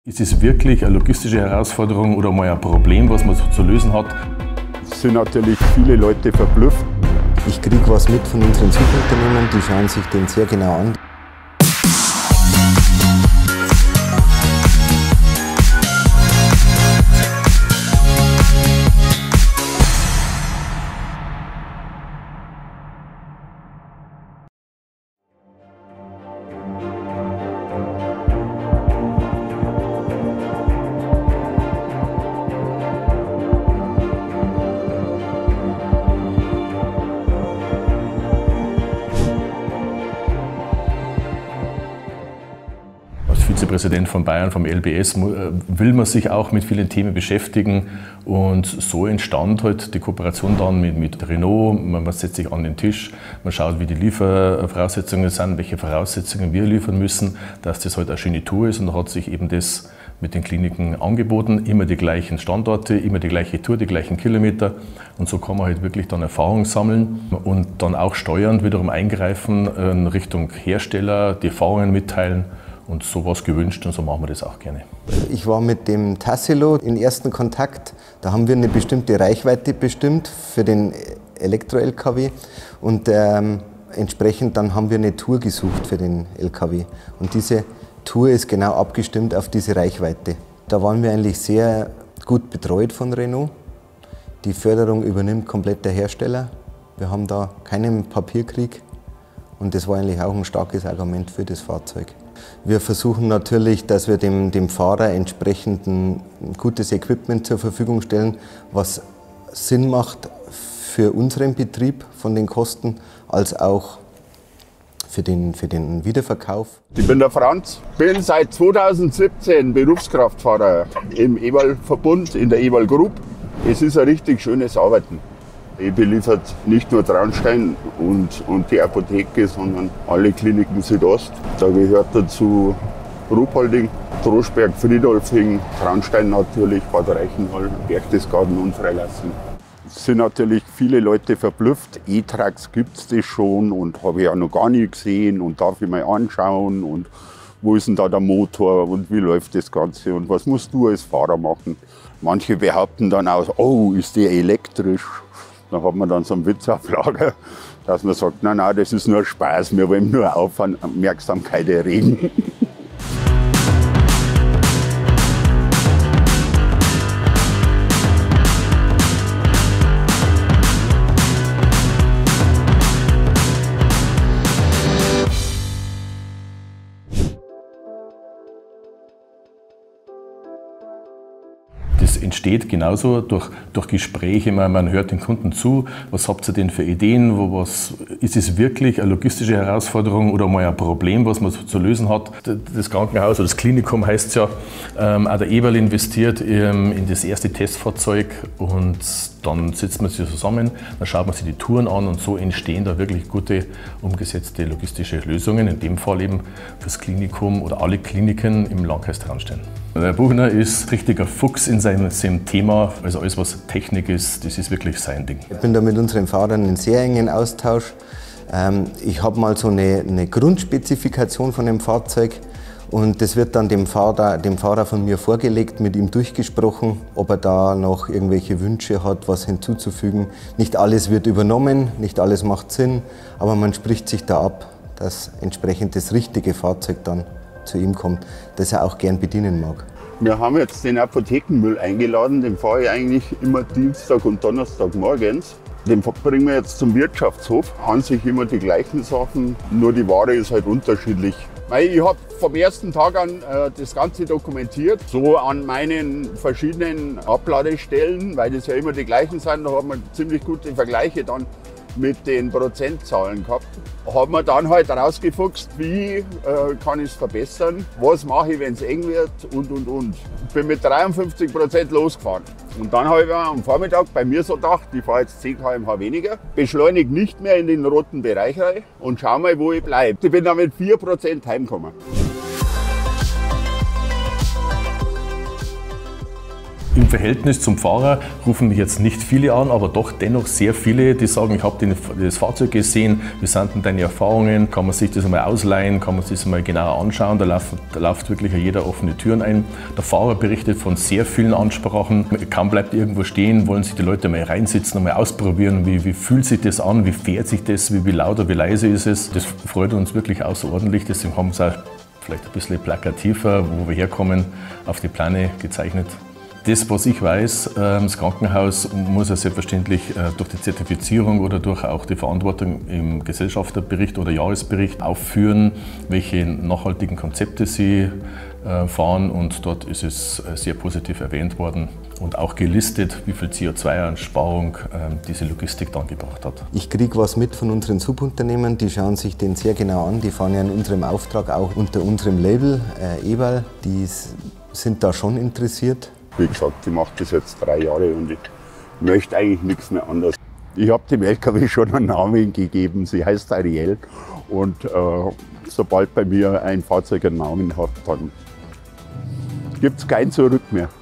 Ist es wirklich eine logistische Herausforderung oder mal ein Problem, was man zu lösen hat? Es sind natürlich viele Leute verblüfft. Ich kriege was mit von unseren Subunternehmen, die schauen sich den sehr genau an. Als Vizepräsident von Bayern, vom LBS, will man sich auch mit vielen Themen beschäftigen. Und so entstand halt die Kooperation dann mit Renault. Man setzt sich an den Tisch, man schaut, wie die Liefervoraussetzungen sind, welche Voraussetzungen wir liefern müssen, dass das halt eine schöne Tour ist. Und da hat sich eben das mit den Kliniken angeboten. Immer die gleichen Standorte, immer die gleiche Tour, die gleichen Kilometer. Und so kann man halt wirklich dann Erfahrung sammeln und dann auch steuernd wiederum eingreifen in Richtung Hersteller, die Erfahrungen mitteilen. Und so war es gewünscht und so machen wir das auch gerne. Ich war mit dem Tassilo in ersten Kontakt. Da haben wir eine bestimmte Reichweite bestimmt für den Elektro-LKW und entsprechend dann haben wir eine Tour gesucht für den LKW. Und diese Tour ist genau abgestimmt auf diese Reichweite. Da waren wir eigentlich sehr gut betreut von Renault. Die Förderung übernimmt komplett der Hersteller. Wir haben da keinen Papierkrieg und das war eigentlich auch ein starkes Argument für das Fahrzeug. Wir versuchen natürlich, dass wir dem Fahrer entsprechend ein gutes Equipment zur Verfügung stellen, was Sinn macht für unseren Betrieb von den Kosten, als auch für den Wiederverkauf. Ich bin der Franz, bin seit 2017 Berufskraftfahrer im Ewald-Verbund, in der Ewald Group. Es ist ein richtig schönes Arbeiten. Ich beliefert nicht nur Traunstein und die Apotheke, sondern alle Kliniken Südost. Da gehört dazu Ruhpolding, Droschberg, Friedolfing, Traunstein natürlich, Bad Reichenhall, Berchtesgaden und Freilassing. Es sind natürlich viele Leute verblüfft. E-Trucks gibt es das schon und habe ich auch noch gar nie gesehen und darf ich mal anschauen und wo ist denn da der Motor und wie läuft das Ganze und was musst du als Fahrer machen. Manche behaupten dann auch, oh, ist der elektrisch? Da hat man dann so einen Witz auf Lager, dass man sagt, nein, nein, das ist nur Spaß, wir wollen nur Aufmerksamkeit erregen. Das entsteht genauso durch Gespräche. Man hört den Kunden zu, was habt ihr denn für Ideen, ist es wirklich eine logistische Herausforderung oder mal ein Problem, was man zu lösen hat. Das Krankenhaus oder das Klinikum heißt es ja, auch der Eberl investiert in das erste Testfahrzeug und dann setzt man sich zusammen, dann schaut man sich die Touren an und so entstehen da wirklich gute umgesetzte logistische Lösungen, in dem Fall eben fürs Klinikum oder alle Kliniken im Landkreis Traunstein. Der Buchner ist richtiger Fuchs in seinem Thema, also alles was Technik ist, das ist wirklich sein Ding. Ich bin da mit unseren Fahrern in sehr engen Austausch. Ich habe mal so eine Grundspezifikation von dem Fahrzeug und das wird dann dem Fahrer von mir vorgelegt, mit ihm durchgesprochen, ob er da noch irgendwelche Wünsche hat, was hinzuzufügen. Nicht alles wird übernommen, nicht alles macht Sinn, aber man spricht sich da ab, dass entsprechend das richtige Fahrzeug dann zu ihm kommt, das er auch gern bedienen mag. Wir haben jetzt den Apothekenmüll eingeladen, den fahre ich eigentlich immer Dienstag und Donnerstag morgens. Den bringen wir jetzt zum Wirtschaftshof. An sich immer die gleichen Sachen, nur die Ware ist halt unterschiedlich. Ich habe vom ersten Tag an das Ganze dokumentiert, so an meinen verschiedenen Abladestellen, weil das ja immer die gleichen sind. Da hat man ziemlich gute Vergleiche dann mit den Prozentzahlen gehabt. Haben wir dann halt rausgefuchst, wie kann ich es verbessern, was mache ich, wenn es eng wird und. Ich bin mit 53% losgefahren. Und dann habe ich am Vormittag bei mir so gedacht, ich fahre jetzt 10 km/h weniger, beschleunige nicht mehr in den roten Bereich rein und schau mal, wo ich bleibe. Ich bin dann mit 4% heimgekommen. Im Verhältnis zum Fahrer rufen mich jetzt nicht viele an, aber doch dennoch sehr viele, die sagen, ich habe das Fahrzeug gesehen, wie sind denn deine Erfahrungen, kann man sich das einmal ausleihen, kann man sich das einmal genauer anschauen, da läuft wirklich jeder offene Türen ein. Der Fahrer berichtet von sehr vielen Ansprachen, kaum bleibt irgendwo stehen, wollen sich die Leute mal reinsitzen, einmal ausprobieren, wie fühlt sich das an, wie fährt sich das, wie laut oder wie leise ist es. Das freut uns wirklich außerordentlich, deswegen haben wir es auch vielleicht ein bisschen plakativer, wo wir herkommen, auf die Pläne gezeichnet. Das, was ich weiß, das Krankenhaus muss ja selbstverständlich durch die Zertifizierung oder durch auch die Verantwortung im Gesellschafterbericht oder Jahresbericht aufführen, welche nachhaltigen Konzepte sie fahren, und dort ist es sehr positiv erwähnt worden und auch gelistet, wie viel CO2-Einsparung diese Logistik dann gebracht hat. Ich kriege was mit von unseren Subunternehmen, die schauen sich den sehr genau an, die fahren ja in unserem Auftrag auch unter unserem Label Eberl, die sind da schon interessiert. Wie gesagt, ich mache das jetzt 3 Jahre und ich möchte eigentlich nichts mehr anderes. Ich habe dem LKW schon einen Namen gegeben, sie heißt Ariel, und sobald bei mir ein Fahrzeug einen Namen hat, dann gibt es kein Zurück mehr.